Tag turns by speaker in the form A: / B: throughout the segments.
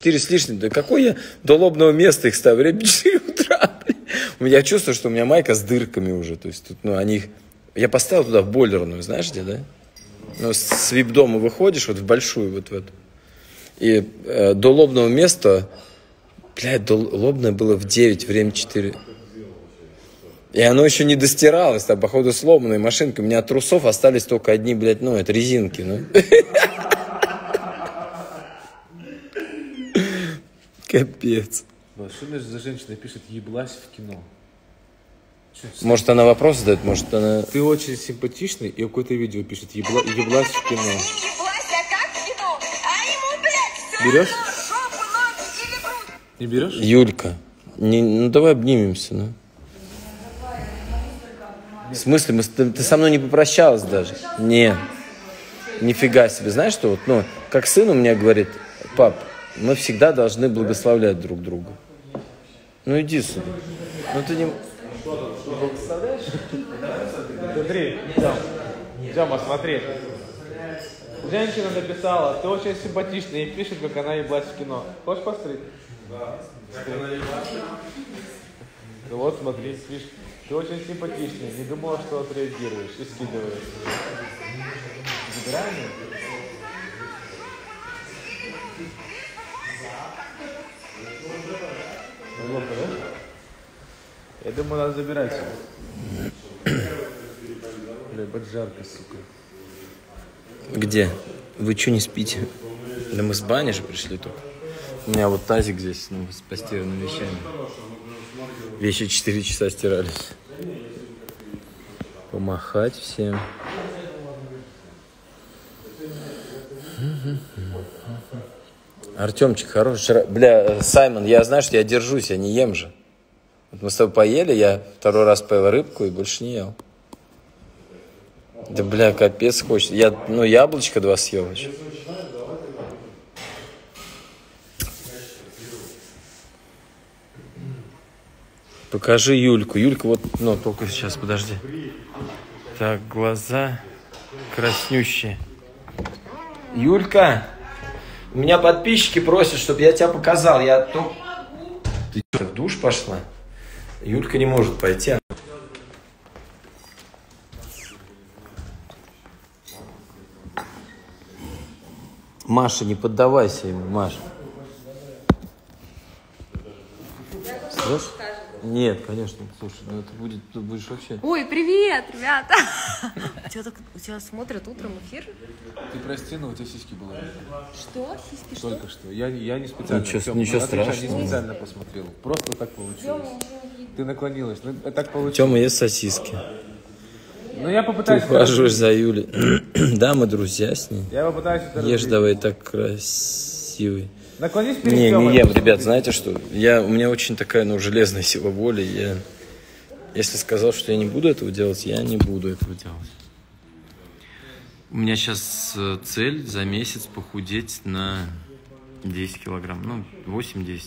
A: 4 с лишним. Да какой я до лобного места их ставлю? Время 4 утра. Я чувствую, что у меня майка с дырками уже. То есть тут, ну, они... Я поставил туда в бойлерную, знаешь где, да? Ну, с вип-дома выходишь, вот в большую, вот в эту. И до лобного места, блядь, до лобное было в 9, время 4. И оно еще не достиралось, там, походу, сломанная машинка. У меня от трусов остались только одни, блядь, ну, это резинки, ну. Капец.
B: Что за женщина пишет «еблась в кино»?
A: Может, она вопрос задает, может, она...
B: Ты очень симпатичный, и какое-то видео пишет «еблась в кино». Берешь? Не берешь?
A: Юлька, ну давай обнимемся, ну. В смысле, ты со мной не попрощалась даже? Не. Нифига себе. Знаешь, что вот, ну, как сын у меня говорит: пап, мы всегда должны благословлять друг друга. Ну иди сюда. Ну ты не...
B: Благословляешь? Смотри, Тёма, смотри. Женщина написала: ты очень симпатичный, и пишет, как она еблась в кино. Хочешь посмотреть? Да. Ну вот, смотри, пишет: ты очень симпатичный, не думала, что отреагируешь, и скидываешь. Забираем? Неловко, да? Я думаю, надо забирать. Бля, жарко, сука.
A: Где? Вы что, не спите? Да мы с бани же пришли только. У меня вот тазик здесь, ну, с постиранными вещами. Вещи 4 часа стирались. Помахать всем. Артемчик хороший. Бля, Саймон, я, знаешь, я держусь, я не ем же. Вот мы с тобой поели, я второй раз поел рыбку и больше не ел. Да, бля, капец хочет. Я, ну, яблочко 2 съел еще. Покажи Юльку. Юлька вот, ну, только сейчас, подожди. Так, глаза краснющие. Юлька, у меня подписчики просят, чтобы я тебя показал. Ты что, в душ пошла? Юлька не может пойти. Маша, не поддавайся ему, Маша. Слышишь? Нет, конечно, слушай, ну это будет, ты будешь вообще...
C: Ой, привет, ребята! У тебя смотрят утром эфир?
B: Ты прости, но у тебя сиськи были.
C: Что? Сиськи что?
B: Только что. Я не специально.
A: Ничего страшного.
B: Я не специально посмотрел. Просто так получилось. Ты наклонилась. Ну, так получилось.
A: Тёма ест сосиски.
B: Ну, я попытаюсь...
A: Ты ухаживаешь за Юлей. Да, мы друзья с ней.
B: Я попытаюсь это
A: Ешь давай так красивый.
B: Наклонись перед
A: Не
B: Тёмой.
A: ем, ребят, знаете что? У меня очень такая, ну, железная сила воли. Если сказал, что я не буду этого делать, я не буду этого делать. У меня сейчас цель за месяц похудеть на 10 килограмм. Ну, 8-10.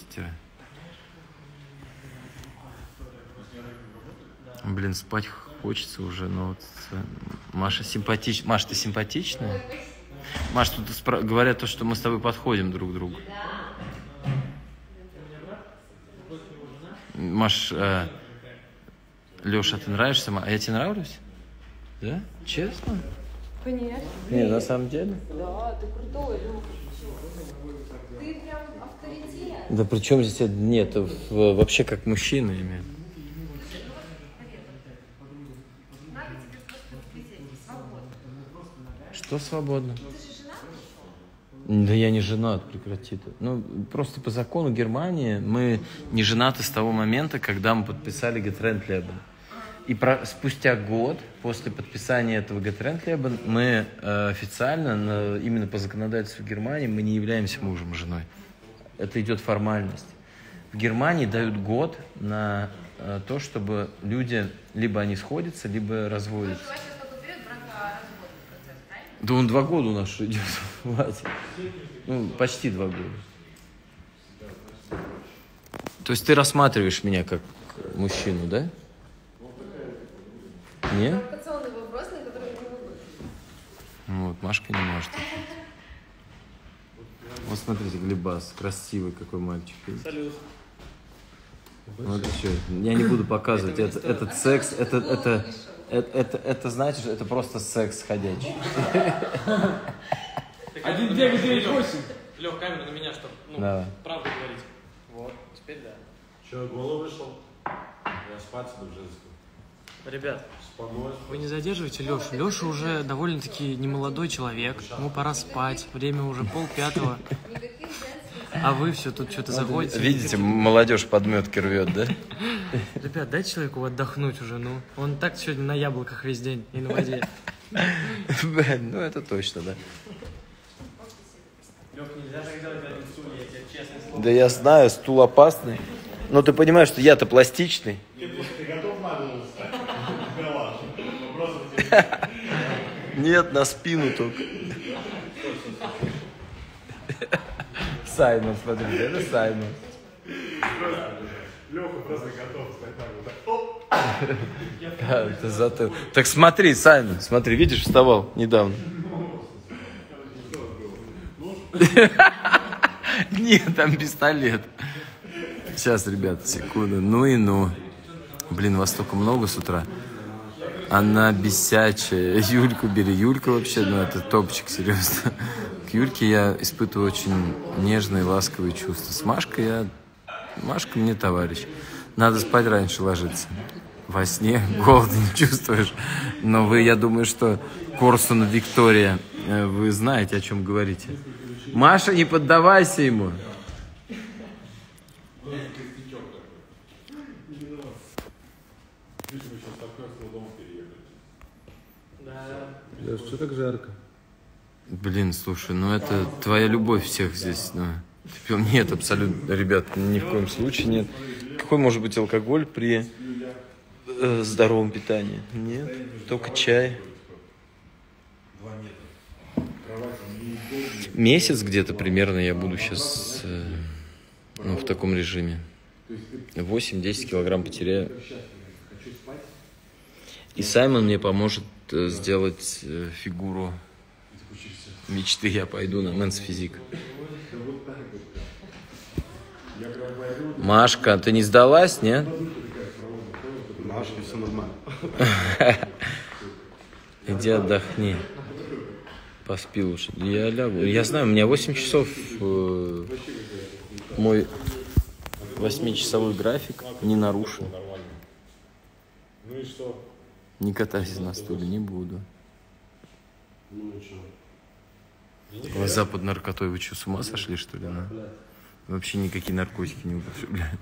A: Блин, спать хочется уже, но вот... Маша симпатичная. Маша, ты симпатичная? Маш, тут говорят то, что мы с тобой подходим друг к другу. Маш, Леша, ты нравишься? А я тебе нравлюсь? Да? Честно?
C: Конечно.
A: Не, на самом деле?
C: Да, ты крутой, Леха. Ты прям авторитет.
A: Да при чем здесь это? Нет, вообще как мужчина имеет. Что свободно? Да я не женат, прекрати это. Ну, просто по закону Германии мы не женаты с того момента, когда мы подписали Getrenntleben. И спустя год после подписания этого Getrenntleben мы официально, именно по законодательству Германии, мы не являемся мужем и женой. Это идет формальность. В Германии дают год на то, чтобы люди либо они сходятся, либо разводятся. Да он 2 года у нас идет, Вася. Ну, почти 2 года. То есть ты рассматриваешь меня как мужчину, да? Нет?
C: Провокационный вопрос, на который не могу.
A: Вот, Машка не может. Вот смотрите, Глебас, красивый какой мальчик.
B: Салют.
A: Ну это что? Я не буду показывать. Этот секс, это значит, это просто секс ходячий.
B: 1998.
D: Лёх, камеру на меня, чтобы
A: Давай.
D: правду говорить. Вот, теперь да.
E: Че, голый вышел? Я спать иду в женскую.
D: Ребят,
E: Помочь?
D: вы не задерживайте Лёшу. Лёша уже довольно-таки немолодой человек. Ему пора спать. Время уже 4:30. А вы все тут что-то заходите.
A: Видите, молодежь подметки рвет, да?
D: Ребят, дайте человеку отдохнуть уже, ну. Он так сегодня на яблоках весь день и на воде.
A: Блин, ну это точно, да.
D: Лёх, нельзя так делать в этом стуле, я тебе честное слово.
A: Да я знаю, стул опасный. Но ты понимаешь, что я-то пластичный.
E: Ты готов на голову встать? Вопросов тебе.
A: Нет, на спину только. Саймон, смотрите, это Саймон.
E: Леха просто готов встать на голову.
A: Да, это зато... Так смотри, Саймон, смотри, видишь, вставал недавно. Нет, там пистолет. Сейчас, ребят, секунду. Ну и ну. Блин, вас столько много с утра. Она бесячая. Юльку бери. Юлька вообще, ну это топчик, серьезно. К Юльке я испытываю очень нежные, ласковые чувства. С Машкой Машка мне товарищ. Надо спать раньше ложиться. Во сне голода не чувствуешь. Но вы, я думаю, что Корсун Виктория, вы знаете, о чем говорите. Маша, не поддавайся ему.
E: Леш, что так жарко?
A: Блин, слушай, ну это твоя любовь всех здесь, ну. Нет, абсолютно, ребят, ни в коем случае нет. Какой может быть алкоголь при здоровом питании? Нет, только чай. Месяц где-то примерно я буду сейчас в таком режиме. 8-10 килограмм потеряю. И Саймон мне поможет сделать фигуру мечты. Я пойду на Мэнс Физик. Машка, ты не сдалась, нет?
E: Машка, все нормально.
A: Иди отдохни. Поспи лучше. Я лягу. Я знаю, у меня 8 часов мой 8-часовой график не нарушен.
E: Ну и что?
A: Не катайся на стуле, не буду.
E: Ну и что?
A: Вы с западной наркотой, вы что, с ума сошли, что ли? Да? Вообще никакие наркотики не употребляют.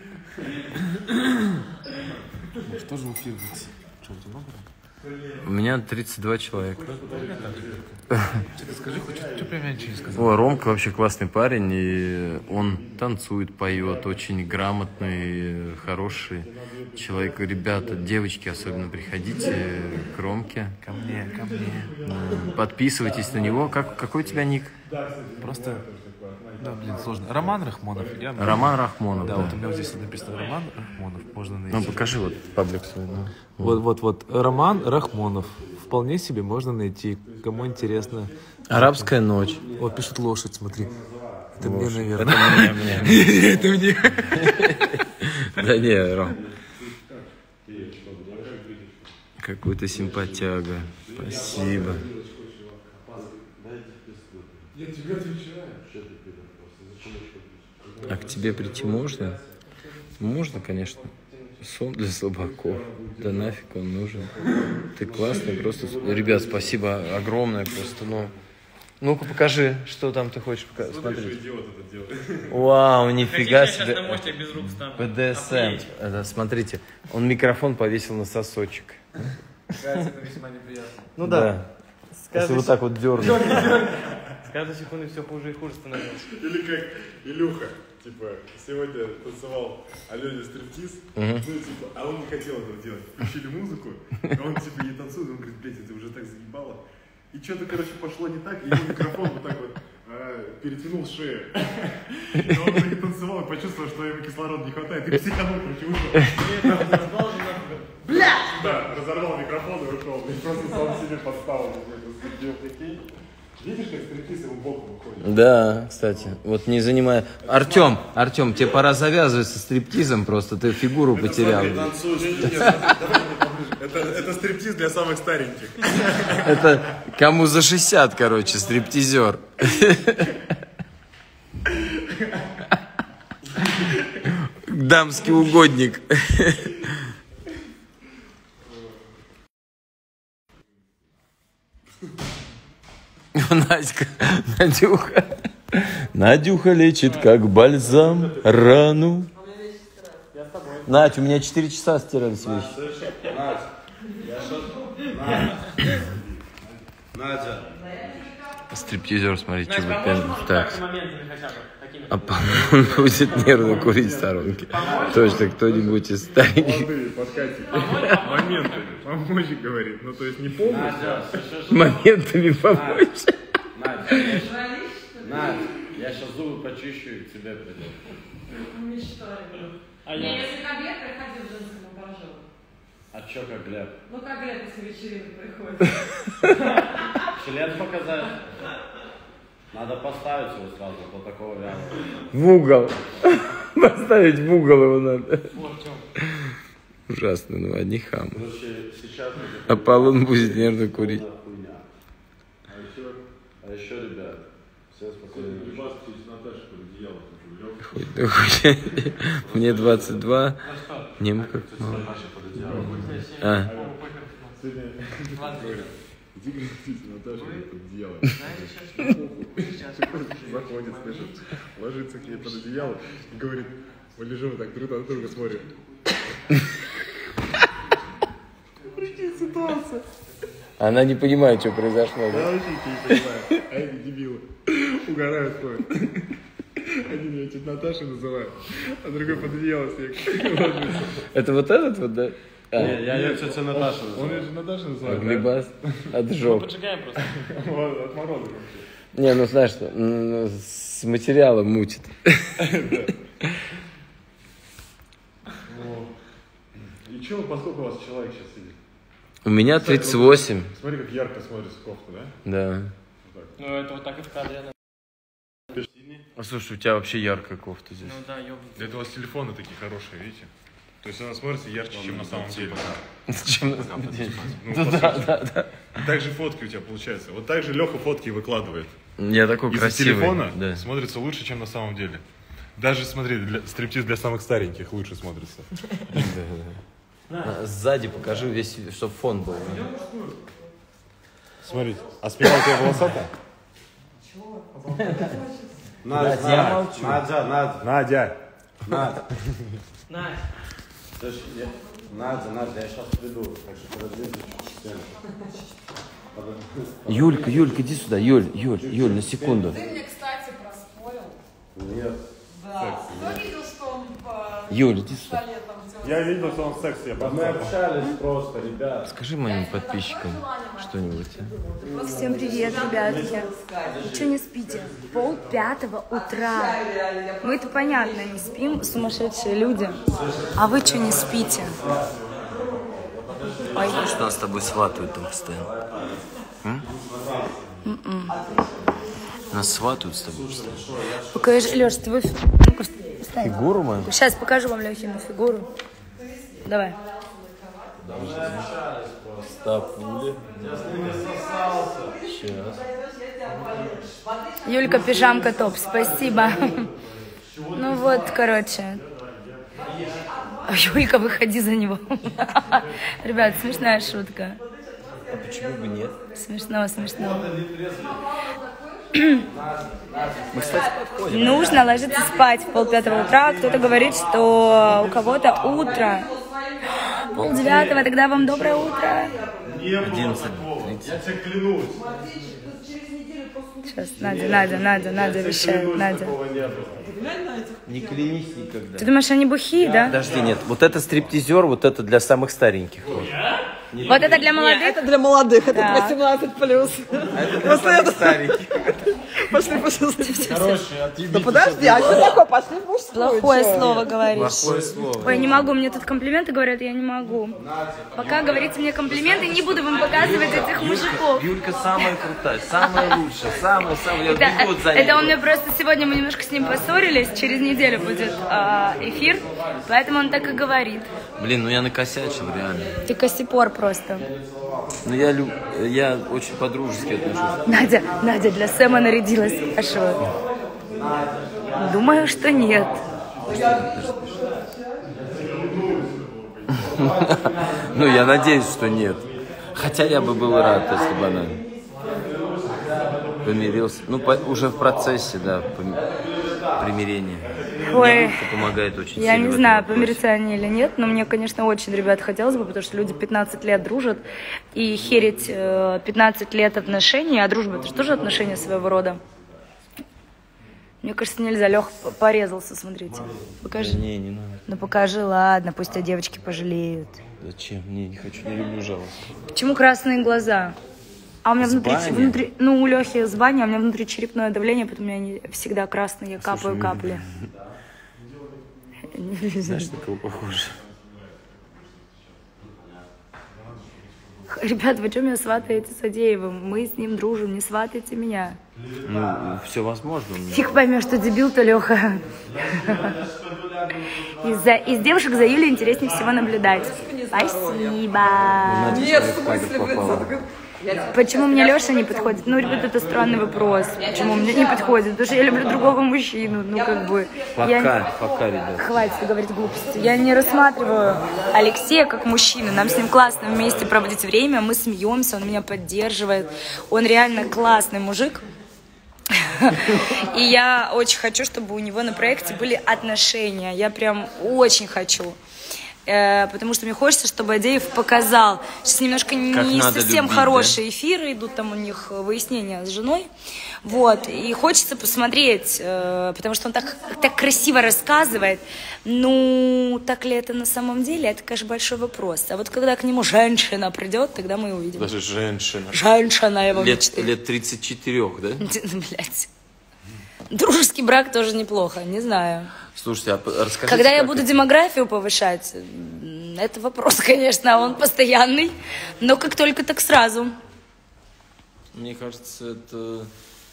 B: Что же в эфир выйти? Что, у тебя много?
A: У меня 32 человека.
B: Скажи, хоть что прям я ничего не сказал.
A: О, Ромка вообще классный парень, и он танцует, поет, очень грамотный, хороший человек. Ребята, девочки особенно, приходите к Ромке.
B: Ко мне.
A: Подписывайтесь на него. Какой у тебя ник?
B: Просто, да, блин, сложно. Роман Рахмонов.
A: Роман Рахмонов.
B: Да, вот у меня вот здесь написано Роман Рахмонов. Можно найти.
A: Ну, покажи вот паблик свой. Ну.
B: Вот. Роман Рахмонов. Вполне себе можно найти. Кому интересно.
A: Арабская ночь.
B: Вот пишет лошадь, смотри. Это мне,
A: Это
B: наверное.
A: мне.
B: Это мне.
A: Да не, Ром. Какой ты симпатяга. Спасибо.
E: Я тебе отвечаю.
A: А к тебе прийти можно? Можно, конечно. Сон для слабаков. Да нафиг он нужен. Ты классный, просто... Ребят, спасибо огромное просто, Ну-ка покажи, что там ты хочешь показать. Смотри. Вау, нифига
D: Хотите, я сейчас на
A: себе.
D: мостик без рук стану?
A: БДСМ. Это, смотрите, он микрофон повесил на сосочек.
B: Это весьма неприятно.
A: Ну да. Если вот так вот дернуть.
D: С каждой секундой все хуже и хуже становилось.
E: Или как Илюха, типа, сегодня танцевал Алене стриптиз, ну, типа, а он не хотел этого делать. Включили музыку, а он, типа, не танцует, он говорит, блядь, это уже так заебало. И что-то, короче, пошло не так, и его микрофон вот так вот перетянул шею. И он уже не танцевал, и почувствовал, что ему кислорода не хватает, и психанул, короче, ушел. Да, разорвал микрофон и ушел. И просто сам себе подставил, прикинь. Видишь, как стриптиз ему боком уходит?
A: Да, кстати. Вот не занимая... Артем, тебе пора завязывать со стриптизом просто. Ты фигуру потерял.
E: Это стриптиз для самых стареньких.
A: Это кому за 60, короче, стриптизер. Дамский угодник. Надюха лечит как бальзам рану. Надь, у меня 4 часа стирались вещи.
E: Надя.
A: Стриптизер, смотри, что вы так. А по-моему, будет нервно курить в сторонке. Точно, кто-нибудь из стареньких.
E: Молодые подкатики. Моментами. Помочь, говорит. Ну, то есть не полностью.
A: Моментами помочь.
F: Надя, я сейчас зубы почищу и к тебе приду.
C: Если как Глеб приходил в женском оборжу.
F: А чё как Глеб?
C: Ну как Глеб после вечеринок приходит.
F: Член показать? Надо поставить его сразу, по такого вяла.
A: В угол. Поставить в угол его надо. Ужасно, ну одни хамы.
F: Короче, сейчас...
A: Аполлон будет нервно курить.
F: А еще, ребят, всем спокойной
A: Хоть. Мне 22. Мне как мало.
E: Иди говорите, Наташа, под одеяло. Заходит, слышит, ложится к ней под одеяло и говорит, мы лежим вот так друг на друга смотрим. Ситуация.
A: Она не понимает, что произошло.
E: Я вообще не понимаю. А эти дебилы угорают ходят. Один ее чуть Наташей называют, а другой под одеяло себе ложится.
A: Это вот этот вот, да?
F: Я ее тетя Наташа
E: Он
F: называю.
E: ее же Наташа называет.
A: Глебас отжег.
D: Поджигаем просто.
E: От мороза.
A: Не, ну знаешь что, с материалом мутит.
E: И что, поскольку у вас человек сейчас сидит?
A: У меня 38.
E: Смотри, как ярко смотрится кофта, да?
A: Да.
D: Ну, это вот так и в кадре.
A: Слушай, у тебя вообще яркая кофта здесь.
D: Ну да, ёбнутый.
E: Это у вас телефоны такие хорошие, видите? То есть она смотрится ярче, чем на самом деле.
A: Чем на самом деле?
E: Ну, да. Так же фотки у тебя получаются. Вот так же Леха фотки выкладывает.
A: Я такой
E: Из-за
A: красивый.
E: телефона
A: Да.
E: смотрится лучше, чем на самом деле. Даже, смотри, стриптиз для самых стареньких лучше смотрится.
A: Сзади покажи весь, чтобы фон был.
E: Смотрите, а спина у тебя волосатая?
F: Надя.
E: Надя!
F: Надя, я сейчас приду. Так что подожди,
A: Юлька, иди сюда. Юль, на секунду.
C: Ты мне, кстати, проспорил.
F: Нет.
C: Да. Кто видел, что он по
A: Юль, иди сюда.
C: пистолетам делал?
E: Я видел, что он секс себе
F: Мы общались просто, ребят.
A: Скажи моим подписчикам что-нибудь.
G: Всем привет, ребятки. Вы что не спите? 4:30 утра. Мы-то понятно, не спим, сумасшедшие люди. А вы что не спите? Ой.
A: Что нас с тобой сватают там постоянно? Нас сватают с тобой постоянно.
G: Покажи, Леш, твою ну-ка, встань.
A: Фигуру мою?
G: Сейчас покажу вам Лехину фигуру. Давай.
A: Стопули. Сейчас.
G: Юлька, пижамка топ, спасибо. Ну вот, короче. Юлька, выходи за него. Ребят, смешная шутка.
A: А почему бы нет?
G: Смешно.
A: Мы, кстати, подходим.
G: Нужно ложиться спать в 4:30 утра. Кто-то говорит, что у кого-то утро. 8:30, тогда вам доброе утро.
A: 11:30.
E: Я тебе клянусь.
G: Сейчас, Надя вещает, Надя.
A: Не клянись никогда.
G: Ты думаешь, они бухие, да?
A: Подожди, нет. Вот это стриптизер, вот это для самых стареньких.
G: Вот это для молодых?
H: Это для молодых, это
G: Да.
H: 18+.
A: А это для самых стареньких.
H: Пошли, пошли.
B: Короче, отъебитесь.
H: Подожди, а что такое? Пошли в мужскую.
G: Плохое
H: чё?
G: слово говоришь.
A: Плохое слово.
G: Ой, не могу, мне тут комплименты говорят, я не могу. Пока говорите мне комплименты, не буду вам показывать этих мужиков.
A: Юлька самая крутая, самая лучшая, самая. Я бегу за ней.
G: Это он мне просто сегодня, мы немножко с ним поссорились, через неделю будет эфир, поэтому он так и говорит.
A: Блин, ну я накосячил, реально.
G: Ты косипор просто.
A: Ну я очень по-дружески отношусь.
G: Надя для Сэма нарядилась. А что? Думаю, что нет.
A: Ну, я надеюсь, что нет. Хотя я бы был рад, если бы она помирился. Ну, уже в процессе, да, примирения.
G: Ой,
A: Мне помогает очень
G: я
A: сильно
G: не
A: в
G: знаю,
A: этом вопросе.
G: помирятся они или нет, но мне, конечно, очень, ребят, хотелось бы, потому что люди 15 лет дружат, и херить 15 лет отношений, а дружба — это же тоже отношения своего рода. Мне кажется, нельзя. Лех порезался, смотрите. Покажи.
A: Не надо.
G: Ну покажи, ладно, пусть тебя девочки пожалеют.
A: Зачем? Не хочу, не люблю жалость.
G: Почему красные глаза? А у меня внутри, ну, у Лехи с бани, а у меня внутри черепное давление, поэтому у меня они всегда красные, я капаю капли.
A: Знаешь, на кого похоже?
G: Ребят, вы что меня сватаете с Адеевым? Мы с ним дружим, не сватайте меня.
A: Ну, все возможно.
G: Фиг поймешь, что дебил-то, Леха. Из девушек за Юлей интереснее всего наблюдать. Спасибо.
H: Нет, в смысле,
G: Почему мне Леша не подходит? Ну, ребят, это странный вопрос. Почему мне не подходит? Потому что я люблю другого мужчину. Ну, как бы.
A: Пока, ребят.
G: Хватит говорить глупости. Я не рассматриваю Алексея как мужчину. Нам с ним классно вместе проводить время. Мы смеемся, он меня поддерживает. Он реально классный мужик. И я очень хочу, чтобы у него на проекте были отношения. Я прям очень хочу. Потому что мне хочется, чтобы Адеев показал. Сейчас немножко не совсем
A: любить,
G: хорошие эфиры идут, там у них выяснения с женой. Вот, и хочется посмотреть, потому что он так красиво рассказывает. Ну, так ли это на самом деле? Это, конечно, большой вопрос. А вот когда к нему женщина придет, тогда мы увидим.
A: Даже женщина.
G: Женщина его мечты.
A: Лет 34, да?
G: Блять. Дружеский брак тоже неплохо, не знаю.
A: Слушайте, а расскажите,
G: когда я буду демографию повышать, это вопрос, конечно, он постоянный, но как только, так сразу.
A: Мне кажется, это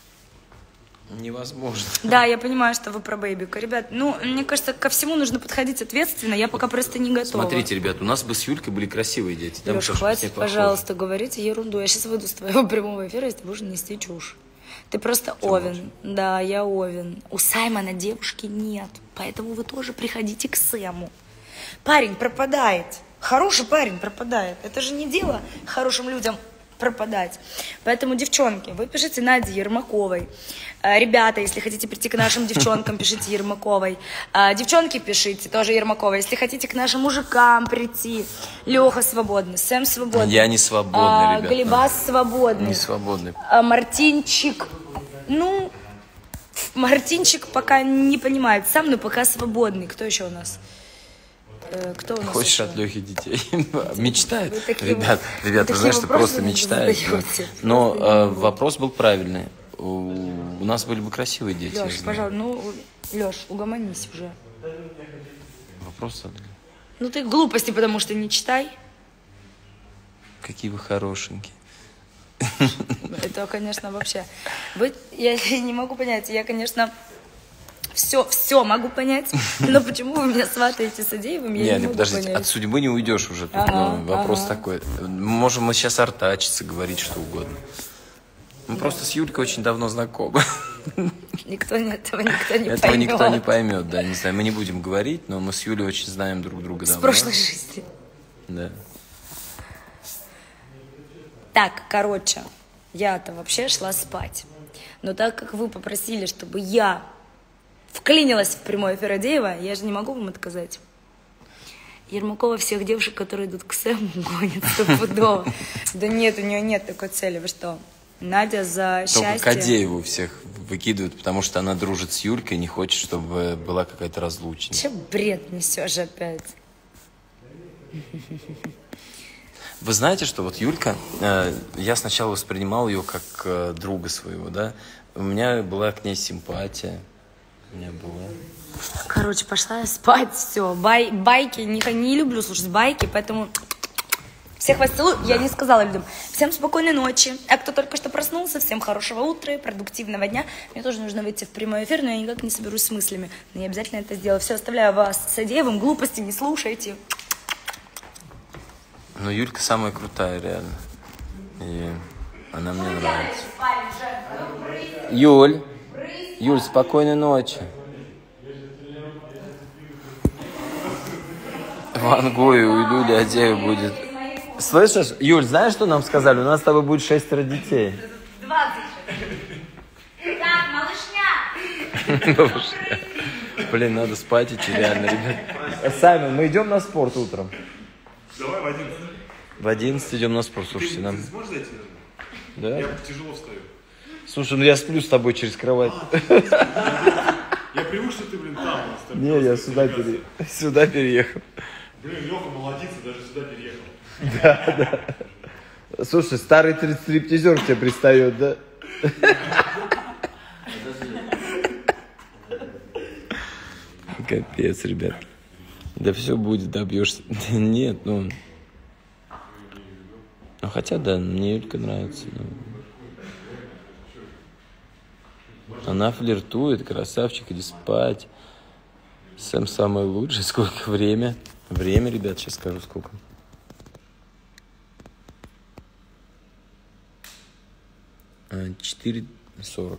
A: невозможно.
G: Да, я понимаю, что вы про бэйбика. Ребят, ну, мне кажется, ко всему нужно подходить ответственно, я пока просто не готова.
A: Смотрите, ребят, у нас бы с Юлькой были красивые дети. Да,
G: Леша, хватит, пожалуйста, говорите ерунду. Я сейчас выйду с твоего прямого эфира, если ты будешь нести чушь. Ты просто Овен. Да, я Овен. У Саймона девушки нет, поэтому вы тоже приходите к Сэму. Парень пропадает. Хороший парень пропадает. Это же не дело хорошим людям пропадать. Поэтому, девчонки, вы пишите Наде Ермаковой. Ребята, если хотите прийти к нашим девчонкам, пишите Ермаковой. Девчонки, пишите тоже Ермаковой. Если хотите к нашим мужикам прийти, Леха свободный, Сэм свободный.
A: Я не свободный, ребята.
G: Глебас свободный.
A: Не свободный.
G: Мартинчик, ну, Мартинчик пока не понимает сам, но пока свободный. Кто еще у нас? Кто у нас
A: Хочешь
G: еще?
A: от Лехи детей? Мечтает.
G: такие
A: Ребят, вы знаете, что просто мечтает. Но вопрос был правильный. У нас были бы красивые дети.
G: Леш, пожалуйста, ну, Леш, угомонись уже.
A: Вопрос задали.
G: Ну ты глупости, потому что не читай.
A: Какие вы хорошенькие.
G: Это, конечно, вообще. Я не могу понять. Я, конечно, все могу понять. Но почему вы меня сватаете с Адеевым, я не могу
A: подождите,
G: понять.
A: от судьбы не уйдешь уже. Тут, вопрос такой. Можем мы сейчас артачиться, говорить что угодно. Мы просто с Юлькой очень давно знакомы.
G: Этого никто не поймет.
A: Этого никто не поймет, да, не знаю. Мы не будем говорить, но мы с Юлей очень знаем друг друга давно.
G: С прошлой жизни.
A: Да.
G: Так, короче, я-то вообще шла спать. Но так как вы попросили, чтобы я вклинилась в прямой эфир Адеева, я же не могу вам отказать. Ермакова всех девушек, которые идут к Сэму, гонит стопудово. Да нет, у нее нет такой цели, вы что? Надя за счастье.
A: Только к Адееву всех выкидывают, потому что она дружит с Юлькой и не хочет, чтобы была какая-то разлучница.
G: Че бред несешь опять?
A: Вы знаете, что вот Юлька, я сначала воспринимал ее как друга своего, да, У меня была к ней симпатия. У меня была.
G: Короче, пошла я спать, все. Байки, не люблю слушать байки, поэтому всех вас целую. Я не сказала людям. Всем спокойной ночи. А кто только что проснулся, всем хорошего утра, продуктивного дня. Мне тоже нужно выйти в прямой эфир, но я никак не соберусь с мыслями. Но я обязательно это сделаю. Все, оставляю вас с Адеевым. Глупости не слушайте.
A: Ну, Юлька самая крутая, реально. И она мне нравится. Юль, спокойной ночи. Ван Гою у Люли Адеева будет. Слышишь, Юль, знаешь, что нам сказали? У нас с тобой будет 6 детей.
G: 26. Так, малышня.
A: Блин, надо спать идти, реально, ребят. Саймон, мы идем на спорт утром.
E: Давай в 11.
A: В 11 идем на спорт, слушайте, нам.
E: Ты сможешь зайти?
A: Да?
E: Я тяжело встаю.
A: Слушай, ну я сплю с тобой через кровать.
E: Я привык, что ты, блин, там.
A: Не, я сюда переехал.
E: Блин, Лёха молодец, даже сюда переехал.
A: Да. Слушай, старый стриптизер к тебе пристает, да? Капец, ребят. Да все будет, добьешься. Нет, ну... Ну, хотя, да, мне Юлька нравится. Она флиртует, красавчик, иди спать. Сэм самый лучший. Сколько время? Время, ребят, сейчас скажу, сколько. — 4:40.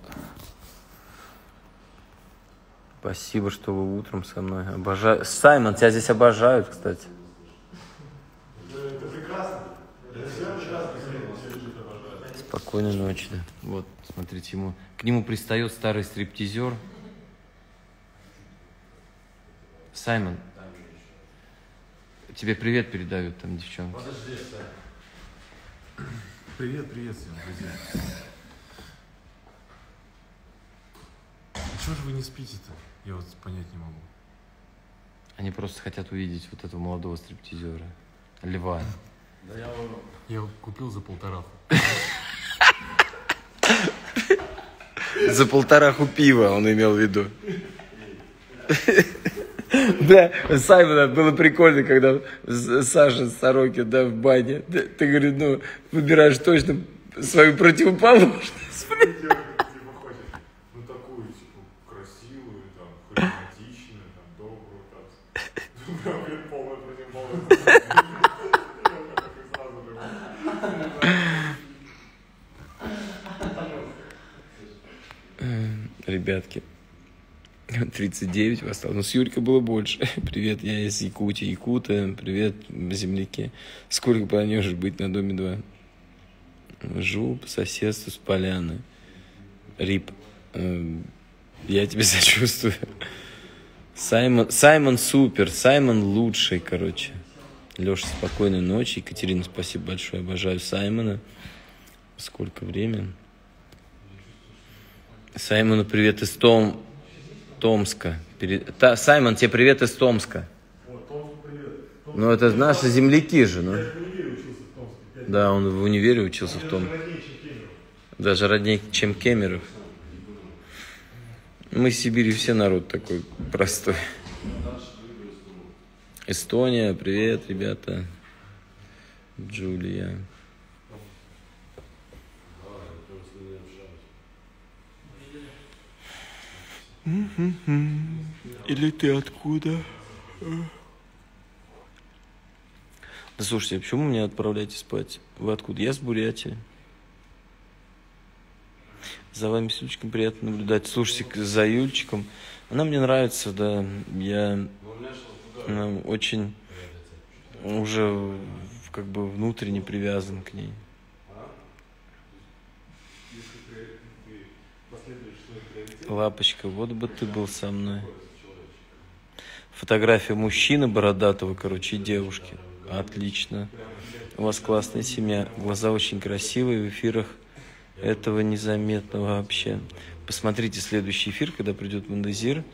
A: Спасибо, что вы утром со мной. Обожаю. Саймон, тебя здесь обожают, кстати.
E: Это прекрасно.
A: Спокойной ночи, да. Вот, смотрите, к нему пристает старый стриптизер. Саймон, тебе привет передают там девчонки.
E: Подожди, Саймон. Привет всем, друзья. Чего же вы не спите-то? Я вот понять не могу.
A: Они просто хотят увидеть вот этого молодого стриптизера. Льва.
E: Да я купил за 1,5.
A: За 1,5 пива он имел в виду. Да, Саймона было прикольно, когда Саша Сорокин, да, в бане. Ты, говоришь, ну, выбираешь точно свою противоположность.
E: Ну такую, типа, красивую, там, харизматичную, там, добрую, там. Прям, блин, полная противоположность.
A: Ребятки, 39 вас осталось. Ну, с Юрькой было больше. Привет, я из Якутии. Якута, привет, земляки. Сколько планируешь быть на Доме 2? Живу по соседству с Поляной. Рип. Я тебе сочувствую. Саймон супер, Саймон лучший, короче. Леша, спокойной ночи. Екатерина, спасибо большое, обожаю Саймона. Сколько времени? Саймону привет из Томска. Саймон, тебе привет из Томска. Ну, это наши земляки же, ну. Да, он в универе учился в Томске. Даже роднее, чем Кемеров. Мы в Сибири все народ такой простой. Эстония, привет, ребята. Джулия. Или ты откуда? Да слушайте, а почему меня отправляете спать? Вы откуда? Я с Бурятии. За вами с Юльчиком приятно наблюдать. Слушайте, за Юльчиком. Она мне нравится, да. Я очень уже как бы внутренне привязан к ней. Лапочка, вот бы ты был со мной. Фотография мужчины бородатого, короче, и девушки. Отлично. У вас классная семья. Глаза очень красивые, в эфирах этого незаметно вообще. Посмотрите следующий эфир, когда придет Мандезир.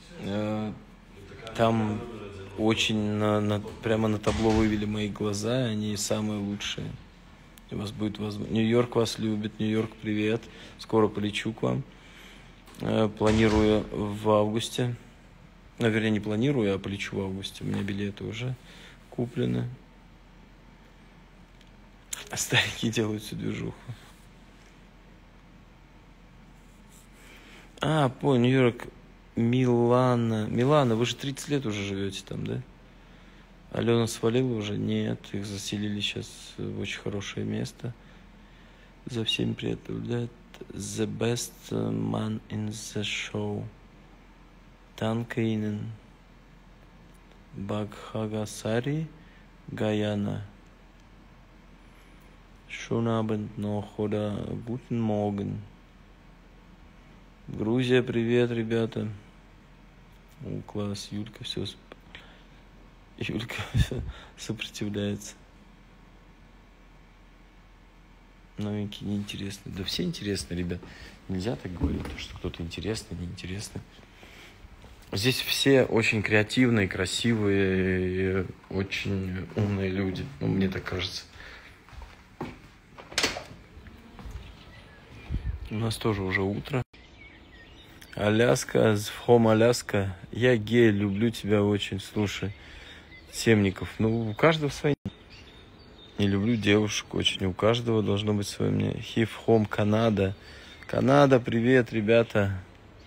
A: Там очень прямо на табло вывели мои глаза, они самые лучшие. И у вас будет возможность. Нью-Йорк вас любит. Нью-Йорк, привет. Скоро полечу к вам. Планирую в августе. Вернее, не планирую, а полечу в августе. У меня билеты уже куплены. А старики делают всю движуху. Понял, Нью-Йорк, Милана. Милана, вы же 30 лет уже живете там, да? Алена свалила уже? Нет, их заселили сейчас в очень хорошее место. За всеми приятно. The best man in the show. Танкейнен. Багхагасари, Гаяна. Schönen Abend noch oder guten Morgen. Грузия, привет, ребята. Класс, Юлька все сопротивляется. Новенькие, неинтересные. Да все интересные, ребят. Нельзя так говорить, что кто-то интересный, неинтересный. Здесь все очень креативные, красивые, очень умные люди. Ну, мне так кажется. У нас тоже уже утро. Аляска, Хом Аляска. Я гей, люблю тебя очень. Слушай, Темников. Ну, у каждого свои. Не люблю девушек очень. У каждого должно быть свое мнение. Хив Хом Канада. Канада, привет, ребята.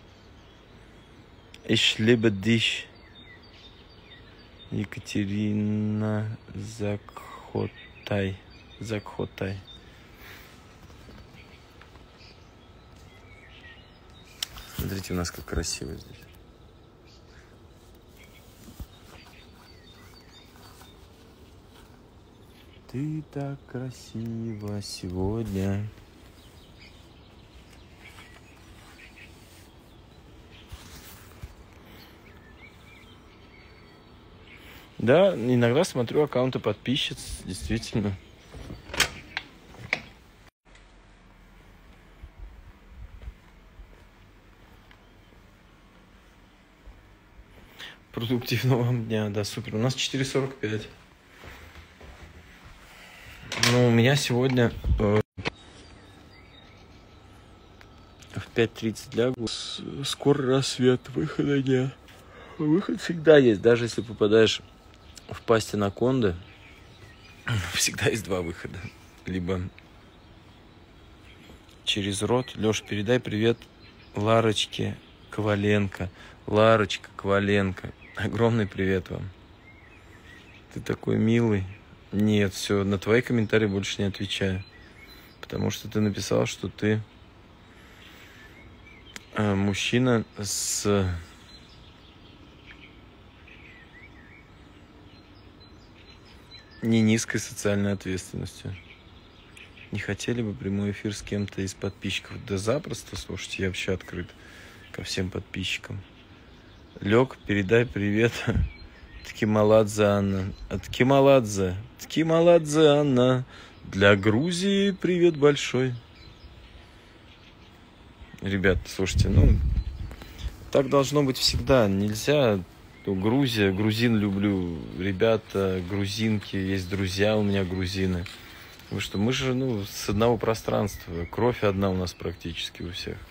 A: Ich liebe dich. Екатерина Закхотай. Смотрите, у нас как красиво здесь. Ты так красива сегодня. Да, иногда смотрю аккаунты подписчиц, действительно. Продуктивного вам дня, да, супер. У нас 4:45. Ну, у меня сегодня в 5:30 лягу. Скоро рассвет, выхода нет. Выход всегда есть, даже если попадаешь в пасть анаконды, всегда есть два выхода. Либо через рот. Леш, передай привет Ларочке Коваленко. Ларочка Коваленко. Огромный привет вам. Ты такой милый. Нет, все, на твои комментарии больше не отвечаю. Потому что ты написал, что ты мужчина с не низкой социальной ответственностью. Не хотели бы прямой эфир с кем-то из подписчиков? Да запросто, слушайте, я вообще открыт ко всем подписчикам. Лёг, передай привет Ткималадзе Анна. Ткималадзе Анна. Для Грузии привет большой. Ребят, слушайте, ну, так должно быть всегда. Нельзя... Грузия, грузин люблю, ребята, грузинки, есть друзья у меня грузины. Вы что, мы же, ну, с одного пространства, кровь одна у нас практически у всех.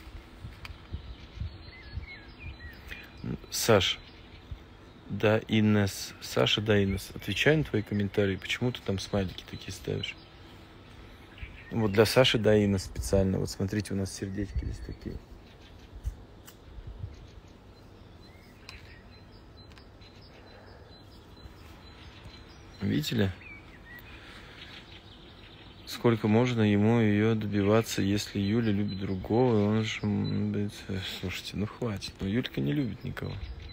A: Саш, да, Инес, Саша, да, Инес, отвечай на твои комментарии, почему ты там смайлики такие ставишь? Вот для Саши, да, Инес специально, вот смотрите, у нас сердечки здесь такие. Видели? Сколько можно ему ее добиваться, если Юля любит другого, он же... Слушайте, ну хватит. Ну, Юлька не любит никого.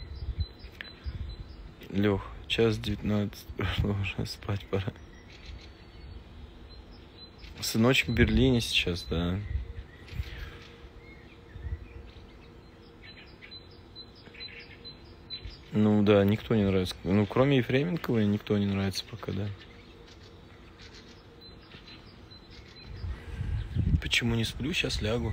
A: Лех, 1:19 прошло, уже спать пора. Сыночек в Берлине сейчас, да. Ну да, никто не нравится. Ну, кроме Ефременкова, никто не нравится пока, да. Почему не сплю? Сейчас лягу.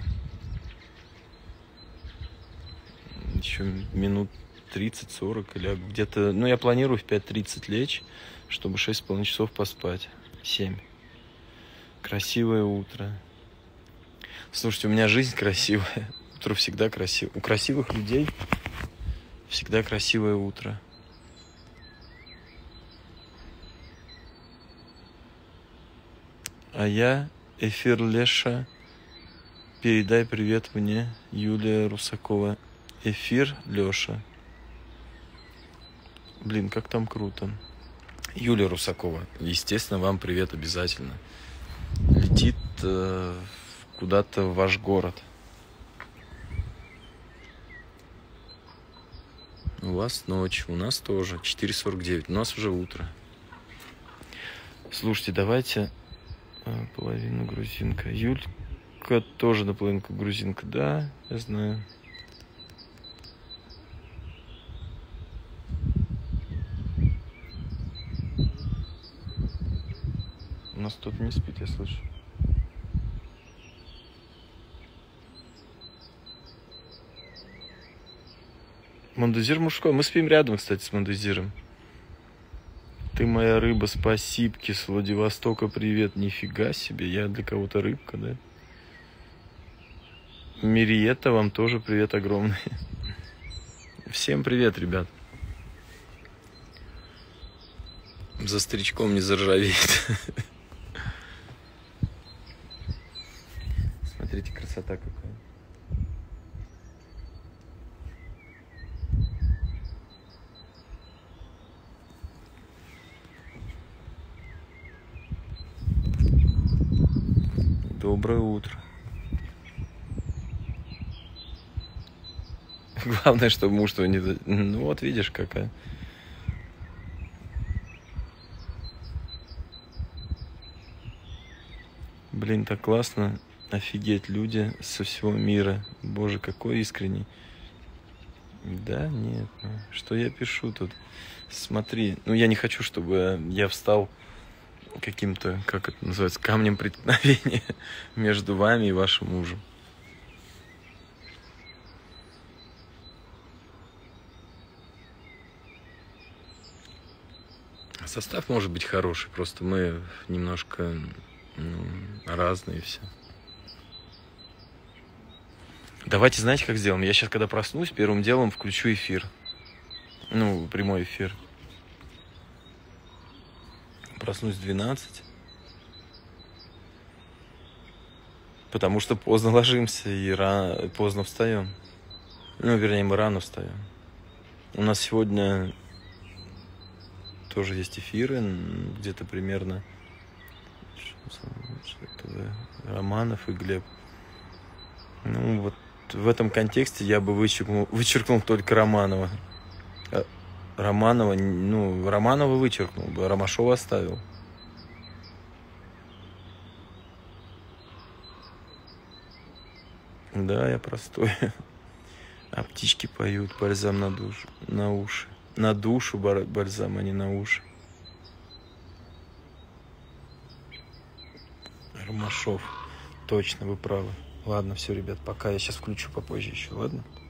A: Еще минут 30-40 лягу. Где-то, ну, я планирую в 5:30 лечь, чтобы 6,5 часов поспать. 7. Красивое утро. Слушайте, у меня жизнь красивая. Утро всегда красиво. У красивых людей всегда красивое утро. А я, эфир Леша, передай привет мне, Юлия Русакова. Эфир Леша. Блин, как там круто. Юлия Русакова, естественно, вам привет обязательно. Летит куда-то в ваш город. У вас ночь, у нас тоже 4:49, у нас уже утро. Слушайте, давайте половину грузинка. Юлька тоже наполовину грузинка, да, я знаю. У нас кто-то не спит, я слышу. Мандузир мужской. Мы спим рядом, кстати, с Мандузиром. Ты моя рыба, спасибки, с Владивостока привет. Нифига себе, я для кого-то рыбка, да? Мириетта, вам тоже привет огромный. Всем привет, ребят. За старичком не заржавеет. Смотрите, красота какая. Доброе утро. Главное, чтобы муж твой не... Ну вот, видишь, какая. Блин, так классно. Офигеть, люди со всего мира. Боже, какой искренний. Да, нет. Что я пишу тут? Смотри. Ну, я не хочу, чтобы я встал каким-то, как это называется, камнем преткновения между вами и вашим мужем. Состав может быть хороший, просто мы немножко разные все. Давайте, знаете, как сделаем? Я сейчас, когда проснусь, первым делом включу эфир. Ну, прямой эфир. Проснусь в 12. Потому что поздно ложимся и поздно встаем. Ну, вернее, мы рано встаем. У нас сегодня тоже есть эфиры, где-то примерно Романов и Глеб. Ну, вот в этом контексте я бы вычеркнул только Романова. Романова вычеркнул бы, а Ромашова оставил. Да, я простой. А птички поют, бальзам на душу, на уши. На душу бальзам, а не на уши. Ромашов. Точно, вы правы. Ладно, все, ребят, пока. Я сейчас включу попозже еще, ладно?